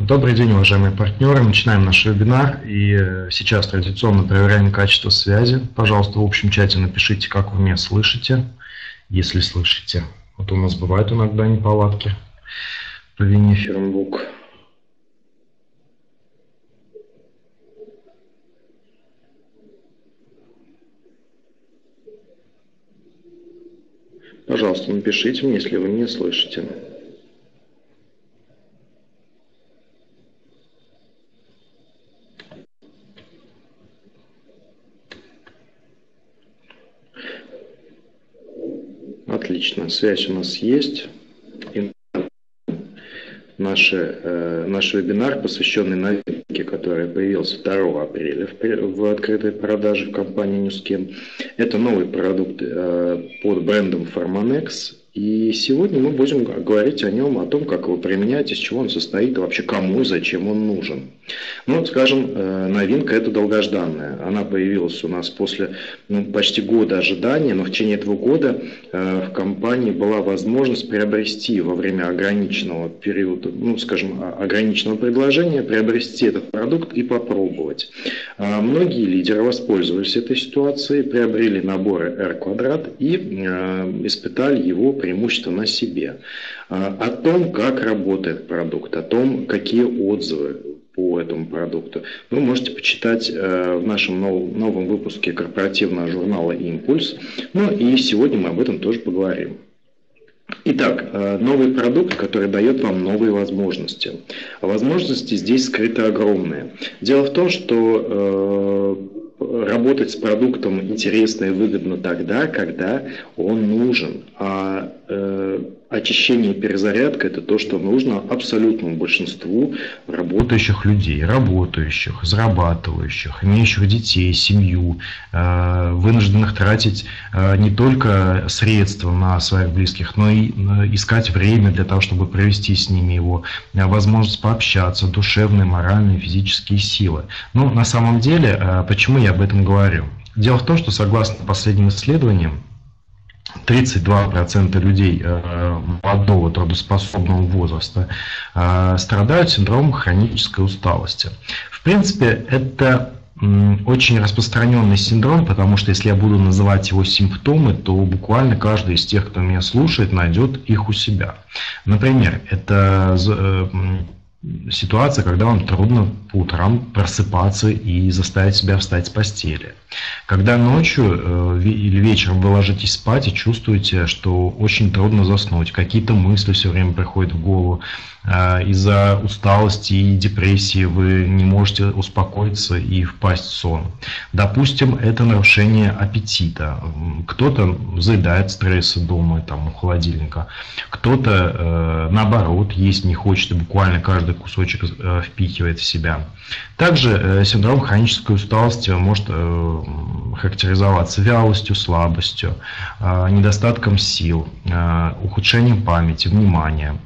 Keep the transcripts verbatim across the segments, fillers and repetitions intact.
Добрый день, уважаемые партнеры. Начинаем наш вебинар. И сейчас традиционно проверяем качество связи. Пожалуйста, в общем чате напишите, как вы меня слышите, если слышите. Вот у нас бывают иногда неполадки по вине Фернбук. Пожалуйста, напишите мне, если вы меня слышите. Отлично, связь у нас есть. И наш, э, наш вебинар, посвященный новинке, которая появилась второго апреля в, в открытой продаже в компании NewScan. Это новый продукт э, под брендом Formanex. И сегодня мы будем говорить о нем, о том, как его применять, из чего он состоит, и вообще кому и зачем он нужен. Ну, скажем, новинка эта долгожданная. Она появилась у нас после ну, почти года ожидания, но в течение этого года э, в компании была возможность приобрести во время ограниченного периода, ну, скажем, ограниченного предложения, приобрести этот продукт и попробовать. Э, многие лидеры воспользовались этой ситуацией, приобрели наборы R-Quadrat и э, испытали его преимущества на себе. Э, о том, как работает продукт, о том, какие отзывы по этому продукту, вы можете почитать э, в нашем нов, новом выпуске корпоративного журнала «Импульс». Ну и сегодня мы об этом тоже поговорим. Итак, э, новый продукт, который дает вам новые возможности. Возможности здесь скрыты огромные. Дело в том, что э, работать с продуктом интересно и выгодно тогда, когда он нужен. А э, очищение и перезарядка – это то, что нужно абсолютному большинству работающих людей, работающих, зарабатывающих, имеющих детей, семью, вынужденных тратить не только средства на своих близких, но и искать время для того, чтобы провести с ними его, возможность пообщаться, душевные, моральные, физические силы. Но на самом деле, почему я об этом говорю? Дело в том, что согласно последним исследованиям, тридцать два процента людей молодого трудоспособного возраста страдают синдромом хронической усталости. В принципе, это очень распространенный синдром, потому что если я буду называть его симптомы, то буквально каждый из тех, кто меня слушает, найдет их у себя. Например, это ситуация, когда вам трудно по утрам просыпаться и заставить себя встать с постели. Когда ночью или вечером вы ложитесь спать и чувствуете, что очень трудно заснуть, какие-то мысли все время приходят в голову, из-за усталости и депрессии вы не можете успокоиться и впасть в сон. Допустим, это нарушение аппетита. Кто-то заедает стрессы дома, там, у холодильника. Кто-то, наоборот, есть не хочет и буквально каждый кусочек впихивает в себя. Также синдром хронической усталости может характеризоваться вялостью, слабостью, недостатком сил, ухудшением памяти, внимания.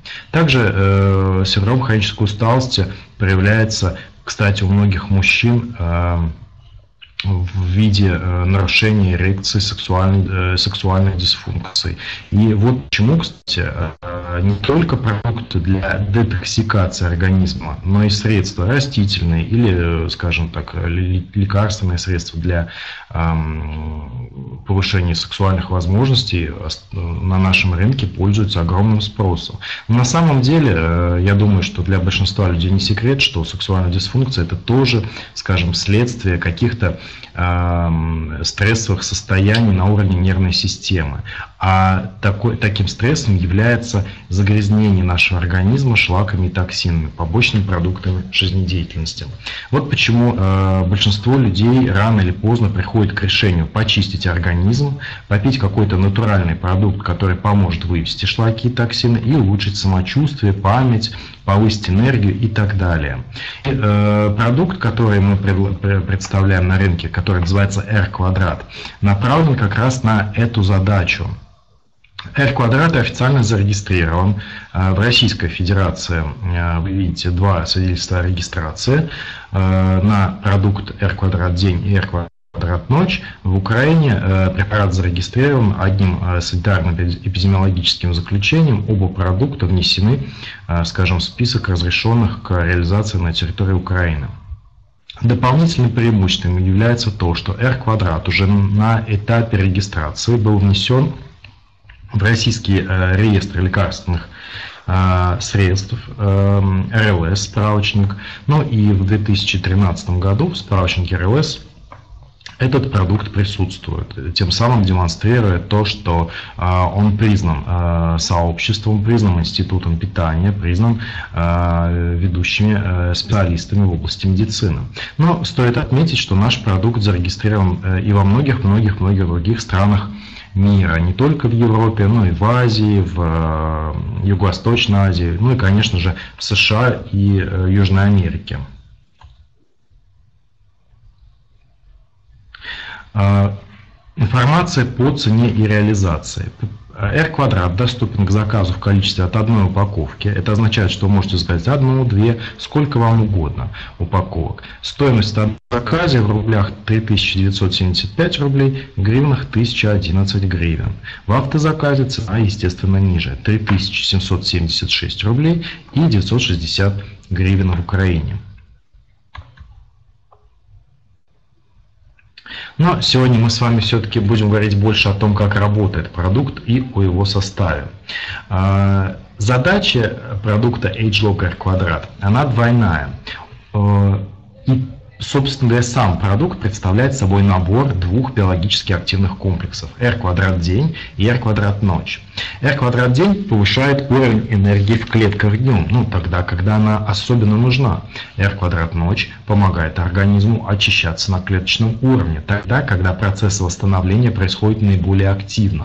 Также синдром хронической усталости проявляется, кстати, у многих мужчин в виде нарушения эрекции, сексуальной, сексуальной дисфункции. И вот почему, кстати, не только продукты для детоксикации организма, но и средства растительные или, скажем так, лекарственные средства для повышения сексуальных возможностей на нашем рынке пользуются огромным спросом. Но на самом деле, я думаю, что для большинства людей не секрет, что сексуальная дисфункция – это тоже, скажем, следствие каких-то стрессовых состояний на уровне нервной системы. А такой, таким стрессом является загрязнение нашего организма шлаками и токсинами, побочными продуктами жизнедеятельности. Вот почему э, большинство людей рано или поздно приходит к решению почистить организм, попить какой-то натуральный продукт, который поможет вывести шлаки и токсины и улучшить самочувствие, память, повысить энергию и так далее. И, э, продукт, который мы пред, представляем на рынке, который называется R-Quadrat, направлен как раз на эту задачу. R-Quadrat официально зарегистрирован в Российской Федерации. Вы видите два свидетельства о регистрации на продукт R-Quadrat день и R-Quadrat «Р-квадрат ночь». В Украине препарат зарегистрирован одним санитарно-эпидемиологическим заключением. Оба продукта внесены, скажем, в список разрешенных к реализации на территории Украины. Дополнительным преимуществом является то, что «Р-квадрат» уже на этапе регистрации был внесен в российский реестр лекарственных средств, эр эл эс справочник. Ну и в две тысячи тринадцатом году в справочнике эр эл эс этот продукт присутствует, тем самым демонстрируя то, что он признан сообществом, признан институтом питания, признан ведущими специалистами в области медицины. Но стоит отметить, что наш продукт зарегистрирован и во многих-многих-многих других странах мира, не только в Европе, но и в Азии, в Юго-Восточной Азии, ну и, конечно же, в США и Южной Америке. Информация по цене и реализации. «Р-квадрат» доступен к заказу в количестве от одной упаковки. Это означает, что вы можете заказать одну, две, сколько вам угодно упаковок. Стоимость в заказе в рублях три тысячи девятьсот семьдесят пять рублей, в гривнах тысяча одиннадцать гривен. В автозаказе цена, естественно, ниже – три тысячи семьсот семьдесят шесть рублей и девятьсот шестьдесят гривен в Украине. Но сегодня мы с вами все-таки будем говорить больше о том, как работает продукт и о его составе. Задача продукта ageLog R-квадрат, она двойная. И, собственно говоря, сам продукт представляет собой набор двух биологически активных комплексов – R-квадрат день и R-квадрат ночь. R-квадрат день повышает уровень энергии в клетках днем, ну тогда, когда она особенно нужна. R-квадрат ночь помогает организму очищаться на клеточном уровне, тогда, когда процесс восстановления происходит наиболее активно.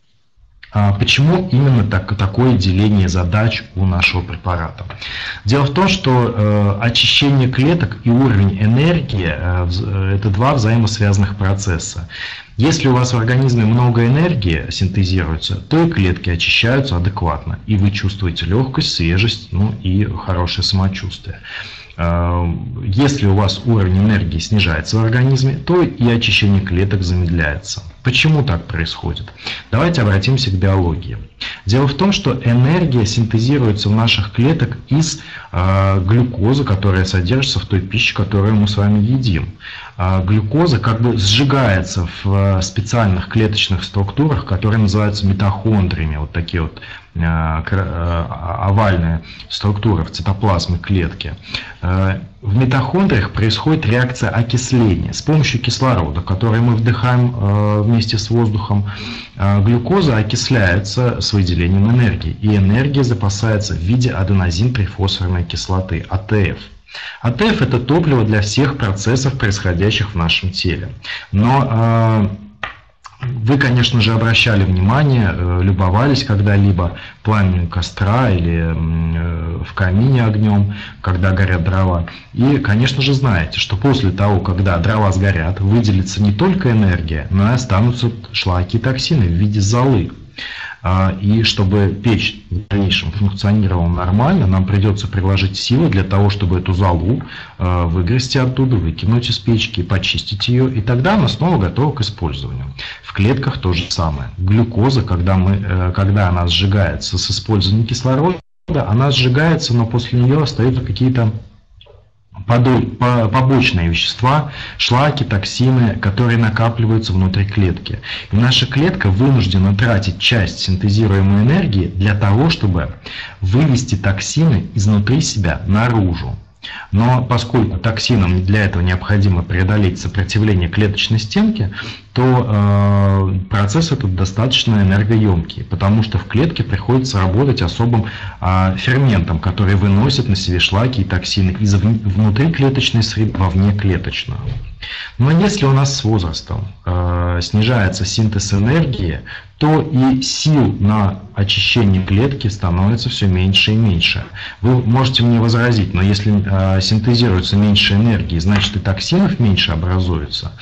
Почему именно так, такое деление задач у нашего препарата? Дело в том, что э, очищение клеток и уровень энергии э, – это два взаимосвязанных процесса. Если у вас в организме много энергии синтезируется, то и клетки очищаются адекватно, и вы чувствуете легкость, свежесть, ну и хорошее самочувствие. Если у вас уровень энергии снижается в организме, то и очищение клеток замедляется. Почему так происходит? Давайте обратимся к биологии. Дело в том, что энергия синтезируется в наших клетках из э, глюкозы, которая содержится в той пище, которую мы с вами едим. Э, глюкоза как бы сжигается в специальных клеточных структурах, которые называются митохондриями. Вот такие вот э, э, овальные структуры в цитоплазме клетки. Э, в митохондриях происходит реакция окисления с помощью кислорода, который мы вдыхаем э, вместе с воздухом. Э, глюкоза окисляется с выделением энергии, и энергия запасается в виде аденозин-трифосфорной кислоты, а тэ эф. а тэ эф – это топливо для всех процессов, происходящих в нашем теле. Но э, вы, конечно же, обращали внимание, э, любовались когда-либо пламенем костра или э, в камине огнем, когда горят дрова. И, конечно же, знаете, что после того, когда дрова сгорят, выделится не только энергия, но и останутся шлаки и токсины в виде золы. И чтобы печь в дальнейшем функционировала нормально, нам придется приложить силы для того, чтобы эту золу выгрести оттуда, выкинуть из печки, почистить ее, и тогда она снова готова к использованию. В клетках то же самое. Глюкоза, когда, мы, когда она сжигается с использованием кислорода, она сжигается, но после нее остаются какие-то побочные вещества, шлаки, токсины, которые накапливаются внутри клетки. И наша клетка вынуждена тратить часть синтезируемой энергии для того, чтобы вывести токсины изнутри себя наружу. Но поскольку токсинам для этого необходимо преодолеть сопротивление клеточной стенки, то э, процесс этот достаточно энергоемкий, потому что в клетке приходится работать особым э, ферментом, который выносит на себе шлаки и токсины из внутриклеточной среды во внеклеточную. Но если у нас с возрастом э, снижается синтез энергии, то и сил на очищение клетки становится все меньше и меньше. Вы можете мне возразить, но если э, синтезируется меньше энергии, значит и токсинов меньше образуется.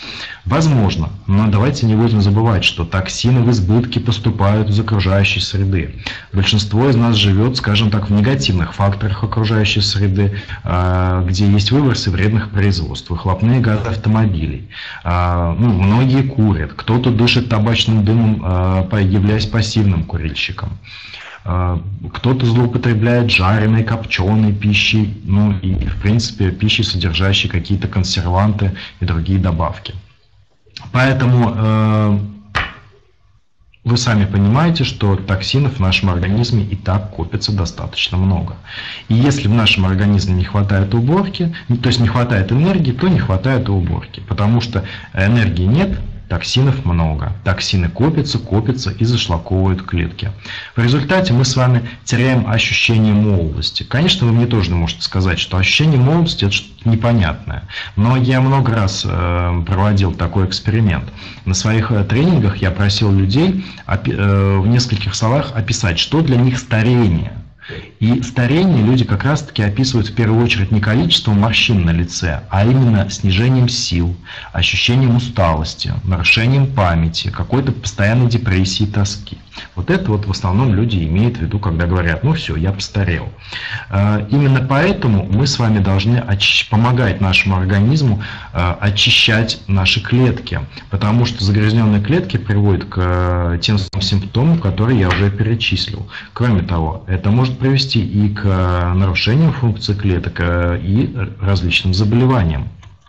Возможно, но давайте не будем забывать, что токсины в избытке поступают из окружающей среды. Большинство из нас живет, скажем так, в негативных факторах окружающей среды, где есть выбросы вредных производств, выхлопные газы автомобилей. Ну, многие курят, кто-то дышит табачным дымом, являясь пассивным курильщиком. Кто-то злоупотребляет жареной, копченой пищей, ну и, в принципе, пищей, содержащей какие-то консерванты и другие добавки. Поэтому э, вы сами понимаете, что токсинов в нашем организме и так копится достаточно много. И если в нашем организме не хватает уборки, то есть не хватает энергии, то не хватает и уборки. Потому что энергии нет, токсинов много. Токсины копятся, копятся и зашлаковывают клетки. В результате мы с вами теряем ощущение молодости. Конечно, вы мне тоже можете сказать, что ощущение молодости – это что-то непонятное. Но я много раз э, проводил такой эксперимент. На своих э, тренингах я просил людей э, в нескольких словах описать, что для них старение. И старение люди как раз-таки описывают в первую очередь не количеством морщин на лице, а именно снижением сил, ощущением усталости, нарушением памяти, какой-то постоянной депрессии и тоски. Вот это вот в основном люди имеют в виду, когда говорят: ну все, я постарел. Именно поэтому мы с вами должны помогать нашему организму очищать наши клетки, потому что загрязненные клетки приводят к тем симптомам, которые я уже перечислил. Кроме того, это может привести и к нарушениям функции клеток, и различным заболеваниям.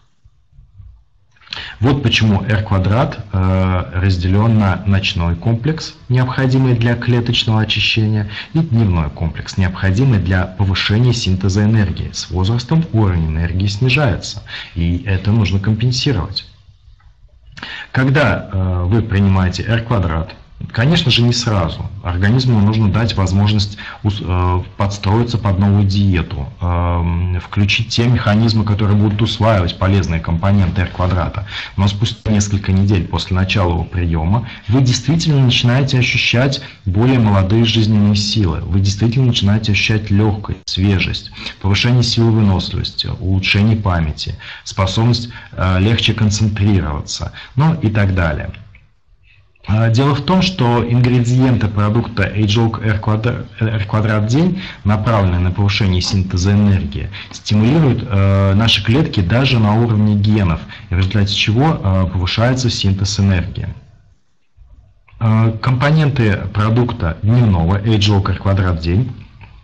Вот почему R-квадрат разделен на ночной комплекс, необходимый для клеточного очищения, и дневной комплекс, необходимый для повышения синтеза энергии. С возрастом уровень энергии снижается, и это нужно компенсировать. Когда вы принимаете R-квадрат, конечно же, не сразу. Организму нужно дать возможность подстроиться под новую диету, включить те механизмы, которые будут усваивать полезные компоненты R-квадрата. Но спустя несколько недель после начала его приема вы действительно начинаете ощущать более молодые жизненные силы. Вы действительно начинаете ощущать легкость, свежесть, повышение силы выносливости, улучшение памяти, способность легче концентрироваться, ну и так далее. Дело в том, что ингредиенты продукта Age-Log R-квадрат день, направленные на повышение синтеза энергии, стимулируют э, наши клетки даже на уровне генов, в результате чего э, повышается синтез энергии. Э, компоненты продукта дневного Age-Log R-квадрат день,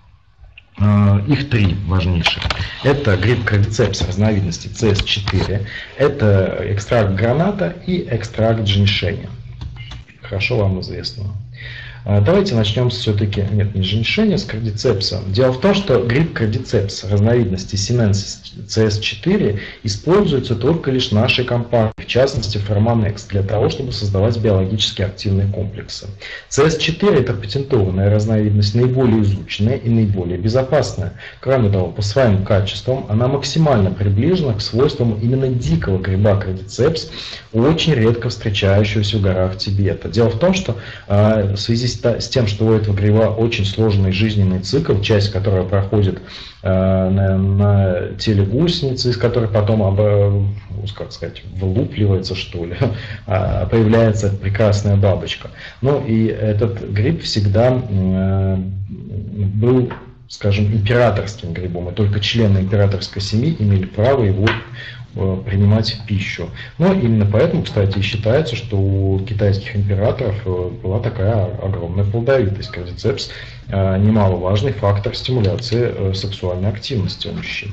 э, их три важнейших. Это гриб кардицепс разновидности си эс четыре, это экстракт граната и экстракт женьшеня. Хорошо вам известно. Давайте начнем все-таки, нет, не с женьшеня, с кардицепса. Дело в том, что гриб кардицепс разновидности Sinensis си эс четыре используется только лишь нашей компанией, в частности Pharmanex, для того, чтобы создавать биологически активные комплексы. си эс четыре это патентованная разновидность, наиболее изученная и наиболее безопасная. Кроме того, по своим качествам она максимально приближена к свойствам именно дикого гриба кардицепс, очень редко встречающегося в горах Тибета. Дело в том, что в связи с тем, что у этого гриба очень сложный жизненный цикл, часть которого проходит на, на теле гусеницы, из которой потом, как сказать, вылупливается, что ли, появляется прекрасная бабочка. Ну и этот гриб всегда был, скажем, императорским грибом, и только члены императорской семьи имели право его принимать в пищу. Но именно поэтому, кстати, и считается, что у китайских императоров была такая огромная плодовитость. Кардицепс немаловажный фактор стимуляции сексуальной активности у мужчин.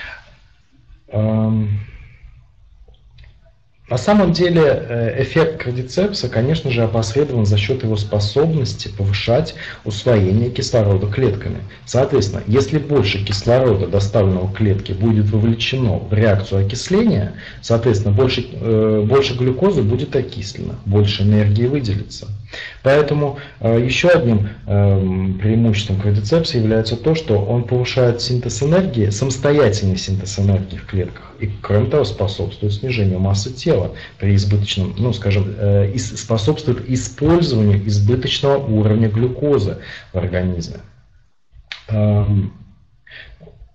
На самом деле эффект кардицепса, конечно же, опосредован за счет его способности повышать усвоение кислорода клетками. Соответственно, если больше кислорода, доставленного клетке, будет вовлечено в реакцию окисления, соответственно, больше, э, больше глюкозы будет окислено, больше энергии выделится. Поэтому э, еще одним э, преимуществом кардицепса является то, что он повышает синтез энергии, самостоятельный синтез энергии в клетках. И, кроме того, способствует снижению массы тела при избыточном, ну, скажем, э, способствует использованию избыточного уровня глюкозы в организме. Эм,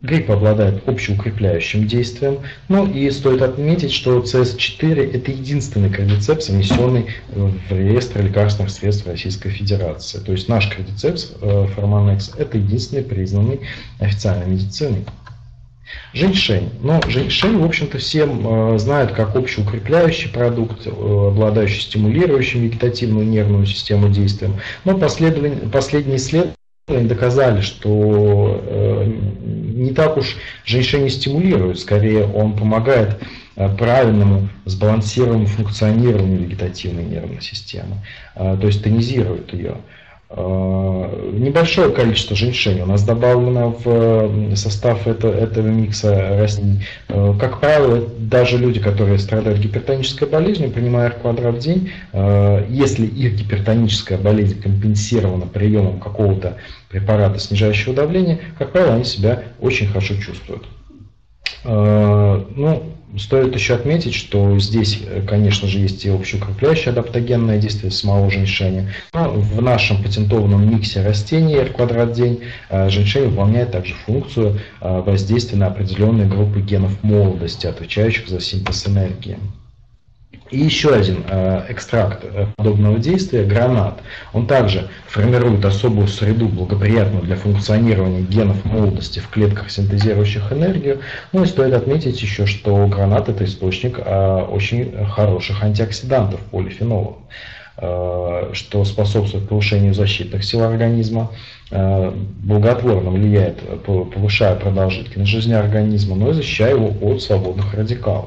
Гриб обладает общеукрепляющим действием. Ну и стоит отметить, что си эс четыре это единственный кардицепс, внесенный в реестр лекарственных средств Российской Федерации. То есть наш кардицепс Форманекс это единственный признанный официальной медициной. Женьшень. Но женьшень, в общем-то, всем знают как общеукрепляющий продукт, обладающий стимулирующим вегетативную нервную систему действием. Но последние исследования доказали, что э, не так уж женьшень стимулирует, скорее он помогает э, правильному сбалансированному функционированию вегетативной нервной системы, э, то есть тонизирует ее. Э, небольшое количество женьшеня у нас добавлено в состав это, этого микса растений. Э, как правило, даже люди, которые страдают гипертонической болезнью, принимая R-квадрат в день, э, если их гипертоническая болезнь компенсирована приемом какого-то препарата, снижающего давление, как правило, они себя очень хорошо чувствуют. Э, ну, стоит еще отметить, что здесь, конечно же, есть и общеукрепляющее адаптогенное действие самого женьшеня. Но в нашем патентованном миксе растений R-квадрат в день женьшень выполняет также функцию воздействия на определенные группы генов молодости, отвечающих за синтез энергии. И еще один э, экстракт подобного действия, гранат. Он также формирует особую среду, благоприятную для функционирования генов молодости в клетках, синтезирующих энергию. Ну и стоит отметить еще, что гранат это источник э, очень хороших антиоксидантов, полифенолов, э, что способствует повышению защитных сил организма, э, благотворно влияет, повышая продолжительность жизни организма, но и защищая его от свободных радикалов.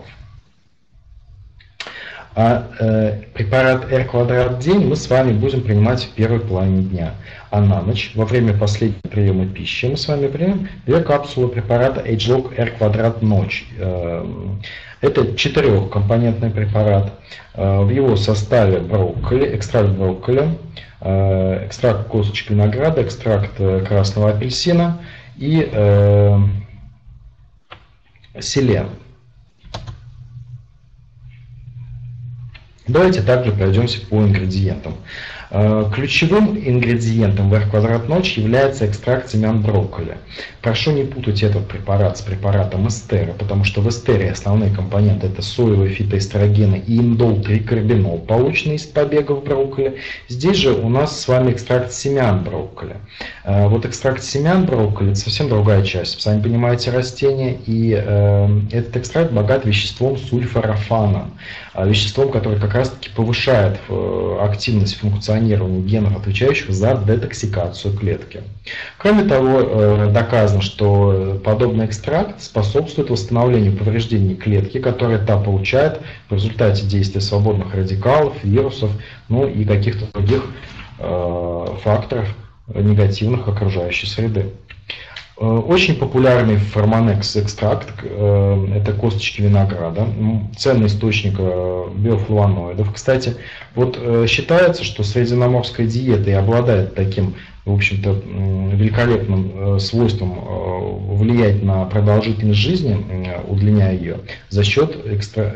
А э, препарат R-квадрат в день мы с вами будем принимать в первой половине дня. А на ночь, во время последнего приема пищи, мы с вами примем две капсулы препарата Agelog R-квадрат ночь. Э, это четырехкомпонентный препарат. Э, в его составе брокколи, экстракт брокколи, э, экстракт косточек винограда, экстракт красного апельсина и э, селен. Давайте также пройдемся по ингредиентам. Ключевым ингредиентом в R-квадрат ночь является экстракт семян брокколи. Прошу не путать этот препарат с препаратом эстера, потому что в эстере основные компоненты это соевые фитоэстрогены и индол-трикарбинол, полученные из побегов брокколи. Здесь же у нас с вами экстракт семян брокколи. Вот экстракт семян брокколи это совсем другая часть, сами понимаете, растения, и э, этот экстракт богат веществом сульфорафаном, веществом, которое как раз таки повышает активность функционирования генов, отвечающих за детоксикацию клетки. Кроме того, доказано, что подобный экстракт способствует восстановлению повреждений клетки, которые та получает в результате действия свободных радикалов, вирусов, ну и каких-то других э, факторов негативных окружающей среды. Очень популярный Форманекс экстракт – это косточки винограда, ценный источник биофлавоноидов. Кстати, вот считается, что средиземноморская диета и обладает таким, в общем-то, великолепным свойством влиять на продолжительность жизни, удлиняя ее, за счет экстра...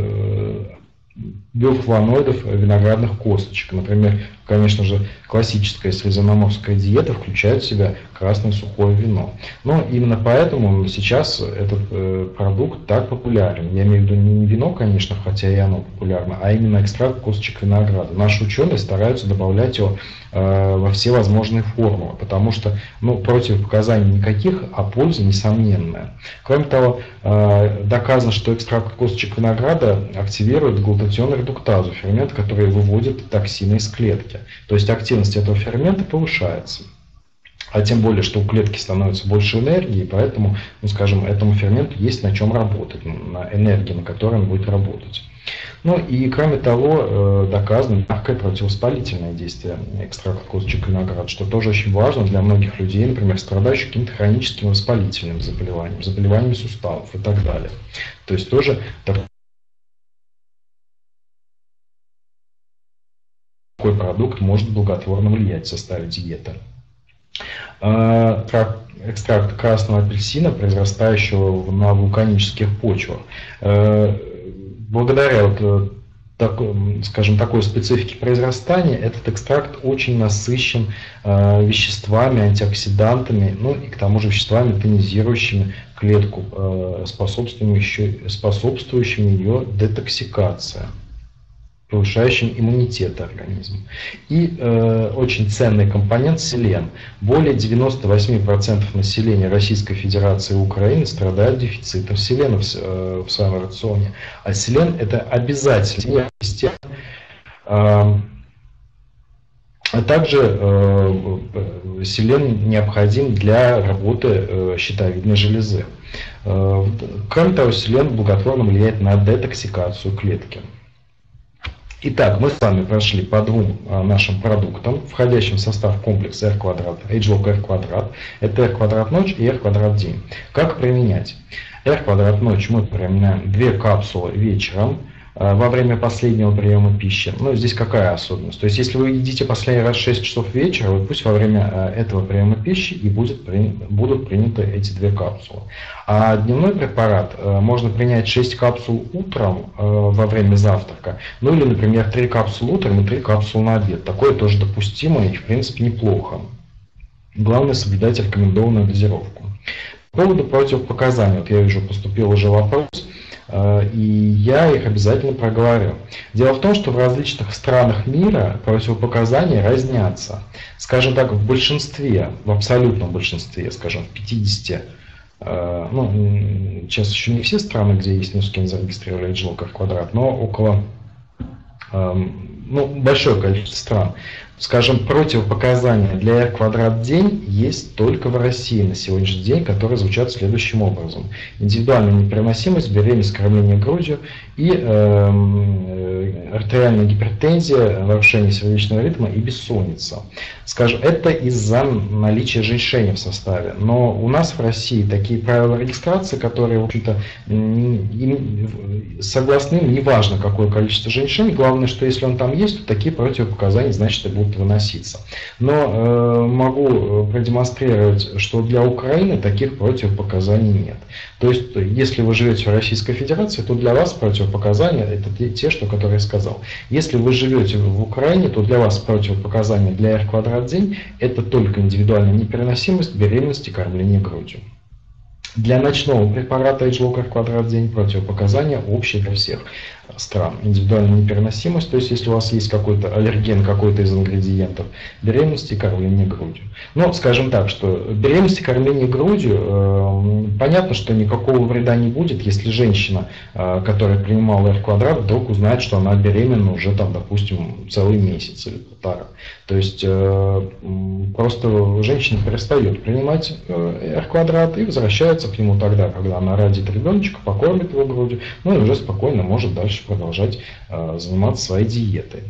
биофлавоноидов виноградных косточек. Например, конечно же, классическая средиземноморская диета включает в себя красное сухое вино. Но именно поэтому сейчас этот э, продукт так популярен. Я имею в виду не вино, конечно, хотя и оно популярно, а именно экстракт косточек винограда. Наши ученые стараются добавлять его э, во все возможные формулы, потому что ну, противопоказаний никаких, а польза несомненная. Кроме того, э, доказано, что экстракт косточек винограда активирует глутатион-редуктазу, фермент, который выводит токсины из клетки. То есть активность этого фермента повышается. А тем более, что у клетки становится больше энергии, поэтому, ну, скажем, этому ферменту есть на чем работать, на энергии, на которой он будет работать. Ну и кроме того, доказано мягкое противовоспалительное действие экстракта косточек винограда, что тоже очень важно для многих людей, например, страдающих каким-то хроническим воспалительным заболеванием, заболеваниями суставов и так далее. То есть тоже такой Такой продукт может благотворно влиять в составе диеты. Экстракт красного апельсина, произрастающего на вулканических почвах. Благодаря вот так, скажем, такой специфики произрастания, этот экстракт очень насыщен э, веществами, антиоксидантами, ну и к тому же веществами, тонизирующими клетку, э, способствующими, способствующими ее детоксикации, повышающим иммунитет организма. И э, очень ценный компонент селен. Более девяноста восьми процентов населения Российской Федерации и Украины страдают дефицитом селена в, э, в своем рационе. А селен это обязательно. Э, а также э, селен необходим для работы э, щитовидной железы. Э, кроме того, селен благотворно влияет на детоксикацию клетки. Итак, мы с вами прошли по двум а, нашим продуктам, входящим в состав комплекса R квадрат, AgeLock R квадрат. Это R квадрат ночь и R квадрат день. Как применять? R квадрат ночь мы применяем две капсулы вечером а, во время последнего приема пищи. Ну, здесь какая особенность? То есть, если вы едите последний раз в шесть часов вечера, вот пусть во время а, этого приема пищи и будет, при, будут приняты эти две капсулы. А дневной препарат э, можно принять шесть капсул утром э, во время завтрака, ну или, например, три капсулы утром и три капсулы на обед. Такое тоже допустимо и, в принципе, неплохо. Главное соблюдать рекомендованную дозировку. По поводу противопоказаний, вот я вижу, поступил уже вопрос, э, и я их обязательно проговорю. Дело в том, что в различных странах мира противопоказания разнятся. Скажем так, в большинстве, в абсолютном большинстве, скажем, в пятидесяти, ну, сейчас еще не все страны, где есть Нускин, зарегистрировали AgeLock R квадрат, но около, ну, большое количество стран. Скажем, противопоказания для R квадрат день есть только в России на сегодняшний день, которые звучат следующим образом. Индивидуальная непереносимость, беременность, кормление грудью и э, артериальная гипертензия, нарушение сердечного ритма и бессонница. Скажем, это из-за наличия женьшеня в составе. Но у нас в России такие правила регистрации, которые, в общем-то, согласно им, неважно какое количество женьшеня, главное, что если он там есть, то такие противопоказания, значит, и будут выноситься. Но э, могу продемонстрировать, что для Украины таких противопоказаний нет. То есть, если вы живете в Российской Федерации, то для вас противопоказания это те, что, которые я сказал. Если вы живете в Украине, то для вас противопоказания для R квадрат день это только индивидуальная непереносимость, беременность и кормление грудью. Для ночного препарата AgeLock R квадрат день противопоказания общие для всех стран. Индивидуальная непереносимость, то есть если у вас есть какой-то аллерген, какой-то из ингредиентов, беременность и кормление грудью. Но скажем так, что беременность и кормление грудью, э, понятно, что никакого вреда не будет, если женщина, э, которая принимала R квадрат, вдруг узнает, что она беременна уже там, допустим, целый месяц или полтора. То есть э, просто женщина перестает принимать э, R квадрат и возвращается к нему тогда, когда она родит ребеночка, покормит его грудью, ну и уже спокойно может дальше продолжать э, заниматься своей диетой.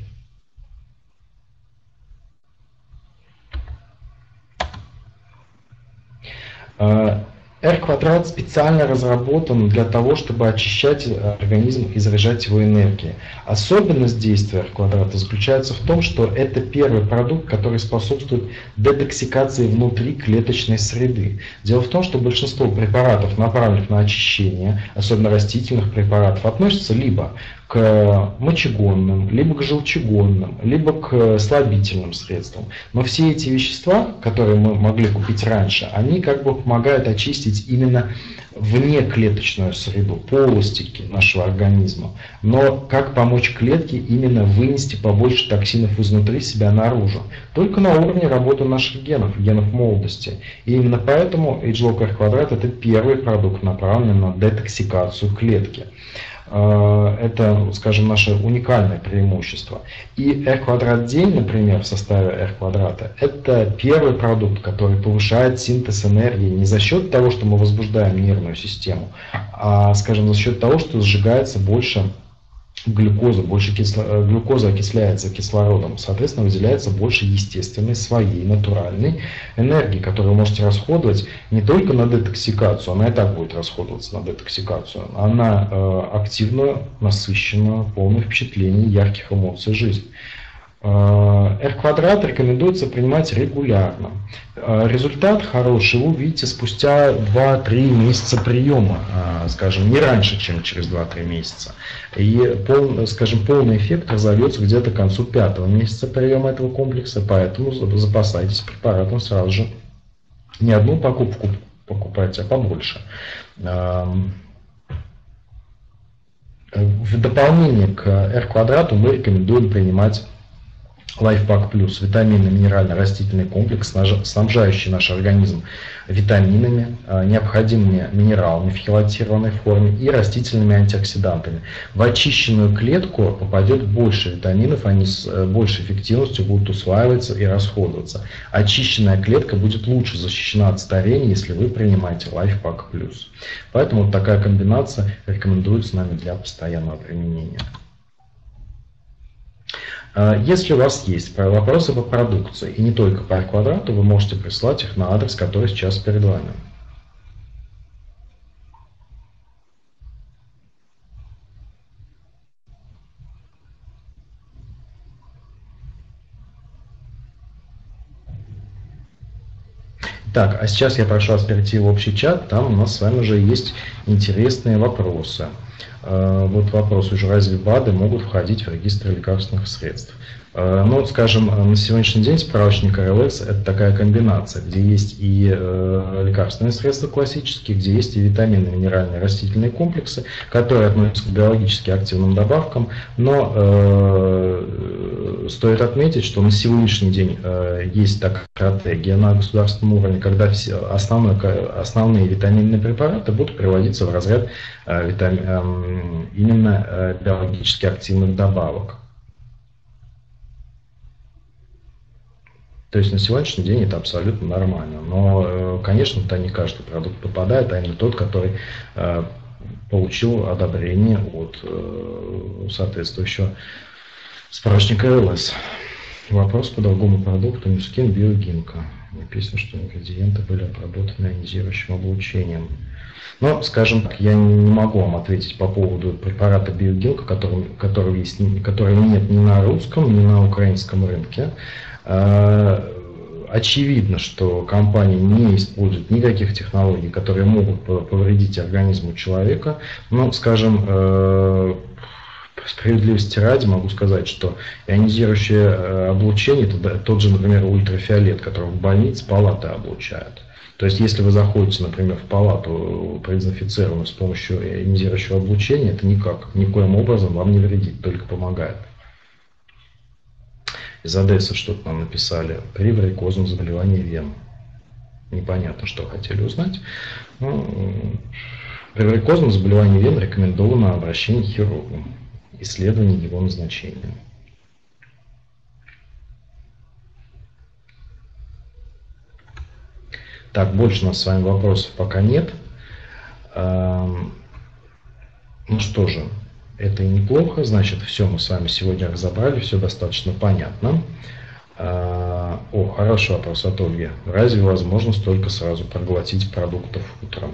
Э, R квадрат специально разработан для того, чтобы очищать организм и заряжать его энергией. Особенность действия R квадрата заключается в том, что это первый продукт, который способствует детоксикации внутриклеточной среды. Дело в том, что большинство препаратов, направленных на очищение, особенно растительных препаратов, относятся либо к мочегонным, либо к желчегонным, либо к слабительным средствам. Но все эти вещества, которые мы могли купить раньше, они как бы помогают очистить именно внеклеточную среду, полости нашего организма. Но как помочь клетке именно вынести побольше токсинов изнутри себя наружу? Только на уровне работы наших генов, генов молодости. И именно поэтому AgeLock R квадрат это первый продукт, направленный на детоксикацию клетки. Это, скажем, наше уникальное преимущество. И R квадрат день, например, в составе R квадрата, это первый продукт, который повышает синтез энергии не за счет того, что мы возбуждаем нервную систему, а, скажем, за счет того, что сжигается больше глюкоза, больше кисло... глюкоза окисляется кислородом, соответственно, выделяется больше естественной, своей, натуральной энергии, которую вы можете расходовать не только на детоксикацию, она и так будет расходоваться на детоксикацию, а на э, активную, насыщенную, полную впечатлений, ярких эмоций жизнь. R-квадрат рекомендуется принимать регулярно. Результат хороший вы увидите спустя два-три месяца приема, скажем, не раньше, чем через два-три месяца. И, пол, скажем, полный эффект разовьется где-то к концу пятого месяца приема этого комплекса, поэтому запасайтесь препаратом сразу же. Не одну покупку покупайте, а побольше. В дополнение к R-квадрату мы рекомендуем принимать LifePak Plus, витаминно-минерально-растительный комплекс, снабжающий наш организм витаминами, необходимыми минералами в хелатированной форме и растительными антиоксидантами. В очищенную клетку попадет больше витаминов, они с большей эффективностью будут усваиваться и расходоваться. Очищенная клетка будет лучше защищена от старения, если вы принимаете LifePak Plus. Поэтому вот такая комбинация рекомендуется нами для постоянного применения. Если у вас есть вопросы по продукции, и не только по R-квадрату, вы можете прислать их на адрес, который сейчас перед вами. Так, а сейчас я прошу вас перейти в общий чат, там у нас с вами уже есть интересные вопросы. Вот вопрос уже, разве БАДы могут входить в регистр лекарственных средств? Ну, вот, скажем, на сегодняшний день справочник эр эл эс – это такая комбинация, где есть и лекарственные средства классические, где есть и витаминные, минеральные, растительные комплексы, которые относятся к биологически активным добавкам, но э, стоит отметить, что на сегодняшний день э, есть такая стратегия на государственном уровне, когда все основной, основные витаминные препараты будут приводиться в разряд э, витами, э, именно э, биологически активных добавок. То есть на сегодняшний день это абсолютно нормально. Но, конечно, то не каждый продукт попадает, а именно тот, который получил одобрение от соответствующего справочника эр эл эс. Вопрос по другому продукту. Ньюскин Биогинка. Написано, что ингредиенты были обработаны ионизирующим облучением. Но, скажем так, я не могу вам ответить по поводу препарата Биогинка, который, который, есть, который нет ни на русском, ни на украинском рынке. Очевидно, что компания не использует никаких технологий, которые могут повредить организму человека. Но, скажем, справедливости ради могу сказать, что ионизирующее облучение – это тот же, например, ультрафиолет, который в больнице палаты облучают. То есть, если вы заходите, например, в палату, продезинфицированную с помощью ионизирующего облучения, это никак, никоим образом вам не вредит, только помогает. Из Одессы что-то нам написали. При варикозном заболевании вен. Непонятно, что хотели узнать. Но при варикозном заболевании вен рекомендовано обращение к хирургу. Исследование его назначения. Так, больше у нас с вами вопросов пока нет. Ну что же. Это и неплохо, значит, все мы с вами сегодня разобрали, все достаточно понятно. О, хороший вопрос от Ольги. Разве возможно столько сразу проглотить продуктов утром?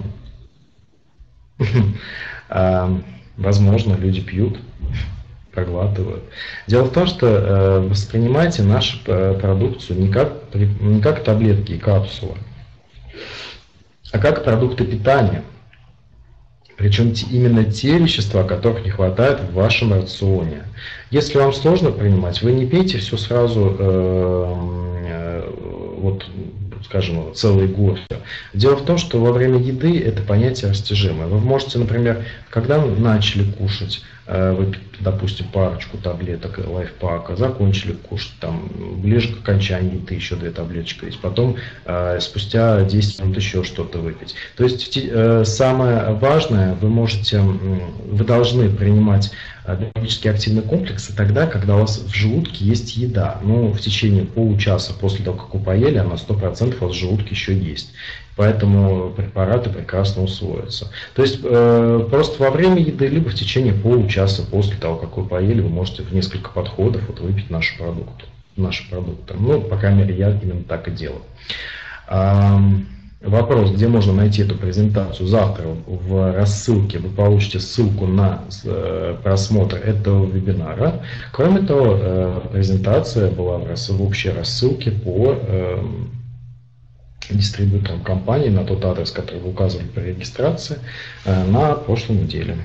Возможно, люди пьют, проглатывают. Дело в том, что воспринимайте нашу продукцию не как, не как таблетки и капсулы, а как продукты питания. Причем именно те вещества, которых не хватает в вашем рационе. Если вам сложно принимать, вы не пейте все сразу, э, вот, скажем, целый год. Дело в том, что во время еды это понятие растяжимое. Вы можете, например, когда начали кушать, выпить, допустим, парочку таблеток лайфпака, закончили кушать, там, ближе к окончанию еды еще две таблеточки, потом э, спустя десять минут еще что-то выпить. То есть э, самое важное, вы можете, вы должны принимать биологически активные комплексы тогда, когда у вас в желудке есть еда. Ну, в течение получаса после того, как вы поели, она сто процентов у вас в желудке еще есть. Поэтому препараты прекрасно усвоятся. То есть э, просто во время еды, либо в течение получаса после того, как вы поели, вы можете в несколько подходов вот, выпить наши продукты. Наши продукты. Ну, по крайней мере, я именно так и делаю. А, Вопрос, где можно найти эту презентацию. Завтра в рассылке вы получите ссылку на просмотр этого вебинара. Кроме того, презентация была в общей рассылке по дистрибьюторам компании на тот адрес, который вы указывали при регистрации на прошлой неделе.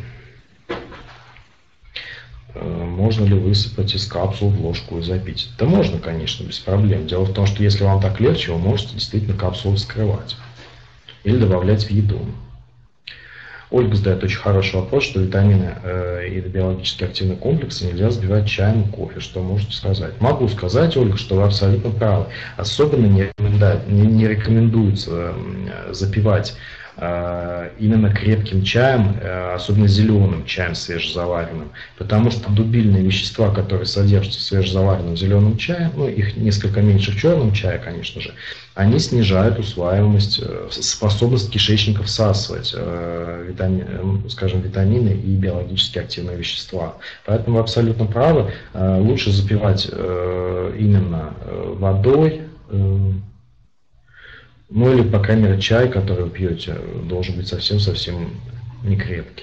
Можно ли высыпать из капсул в ложку и запить? Да можно, конечно, без проблем. Дело в том, что если вам так легче, вы можете действительно капсулу вскрывать или добавлять в еду. Ольга задает очень хороший вопрос, что витамины э, и биологически активные комплексы нельзя сбивать чаем и кофе. Что можете сказать? Могу сказать, Ольга, что вы абсолютно правы. Особенно не, не, не рекомендуется запивать э, именно крепким чаем, э, особенно зеленым чаем свежезаваренным. Потому что дубильные вещества, которые содержатся в свежезаваренном зеленом чае, ну их несколько меньше в черном чае, конечно же, они снижают усваиваемость, способность кишечника всасывать э, витамин, скажем, витамины и биологически активные вещества. Поэтому вы абсолютно правы. Э, лучше запивать э, именно водой, э, ну или, по крайней мере, чай, который вы пьете, должен быть совсем-совсем не крепким.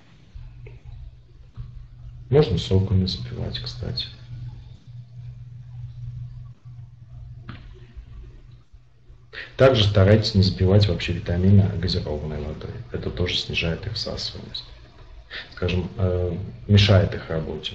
Можно соками запивать, кстати. Также старайтесь не запивать вообще витамины газированной водой. Это тоже снижает их всасываемость. Скажем, э, мешает их работе.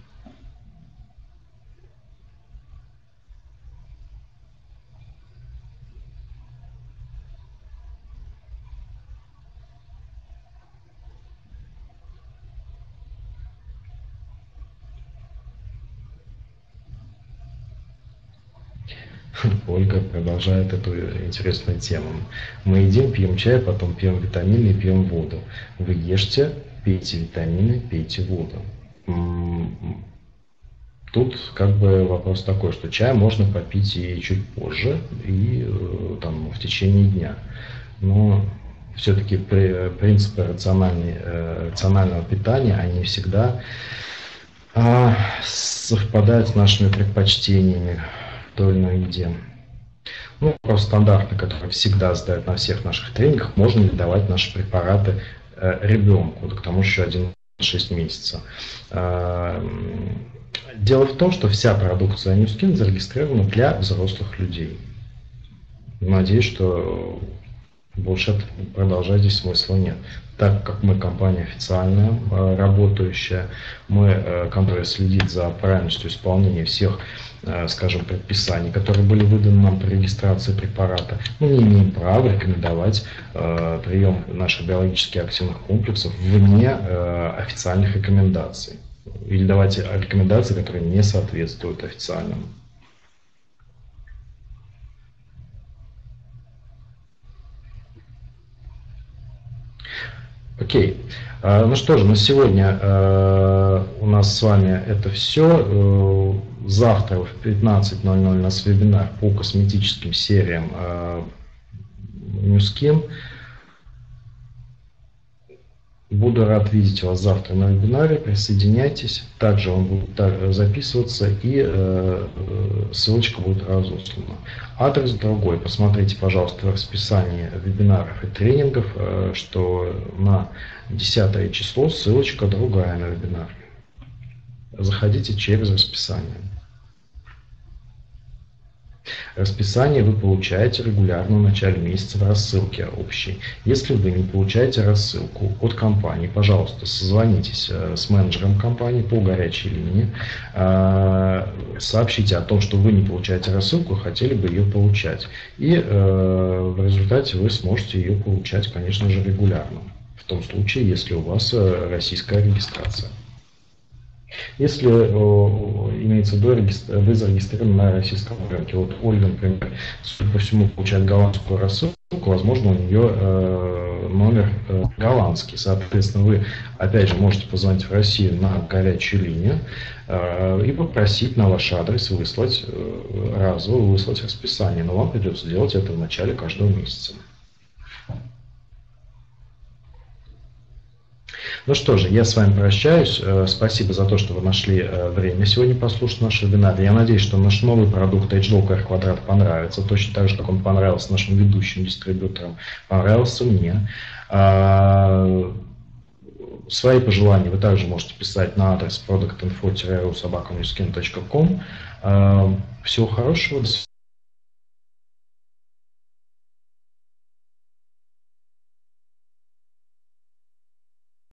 Ольга продолжает эту интересную тему. Мы едим, пьем чай, потом пьем витамины и пьем воду. Вы ешьте, пейте витамины, пейте воду. Тут как бы вопрос такой, что чай можно попить и чуть позже, и там, в течение дня. Но все-таки принципы рационального питания, они всегда совпадают с нашими предпочтениями в той или иной еде. Ну, вопрос стандартный, который всегда задают на всех наших тренингах: можно ли давать наши препараты э, ребенку, к тому же еще один шесть месяцев. Э, дело в том, что вся продукция New Skin зарегистрирована для взрослых людей. Надеюсь, что больше продолжать здесь смысла нет. Так как мы компания официальная, работающая, мы, которая следит за правильностью исполнения всех, скажем, предписаний, которые были выданы нам при регистрации препарата, мы не имеем права рекомендовать прием наших биологически активных комплексов вне официальных рекомендаций. Или давать рекомендации, которые не соответствуют официальным. Окей. Ну что же, на сегодня э, у нас с вами это все. Завтра в пятнадцать ноль ноль у нас вебинар по косметическим сериям э, New Skin. Буду рад видеть вас завтра на вебинаре. Присоединяйтесь. Также он будет записываться, и э, ссылочка будет разослана. Адрес другой. Посмотрите, пожалуйста, в расписании вебинаров и тренингов, э, что на десятое число ссылочка другая на вебинар. Заходите через расписание. Расписание вы получаете регулярно в начале месяца в рассылке общей. Если вы не получаете рассылку от компании, пожалуйста, созвонитесь с менеджером компании по горячей линии, сообщите о том, что вы не получаете рассылку, хотели бы ее получать. И в результате вы сможете ее получать, конечно же, регулярно. В том случае, если у вас российская регистрация. Если о, имеется в виду, вы зарегистрированы на российском рынке. Вот Ольга, например, судя по всему, получает голландскую рассылку, возможно, у нее э, номер э, голландский. Соответственно, вы, опять же, можете позвонить в Россию на горячую линию э, и попросить на ваш адрес выслать э, разово, выслать расписание. Но вам придется делать это в начале каждого месяца. Ну что же, я с вами прощаюсь. Спасибо за то, что вы нашли время сегодня послушать наш вебинар. Я надеюсь, что наш новый продукт EdgeLog R Quadrat понравится, точно так же, как он понравился нашим ведущим дистрибьюторам, понравился мне. Свои пожелания вы также можете писать на адрес продакт инфо собака ньюскин точка ком. Всего хорошего.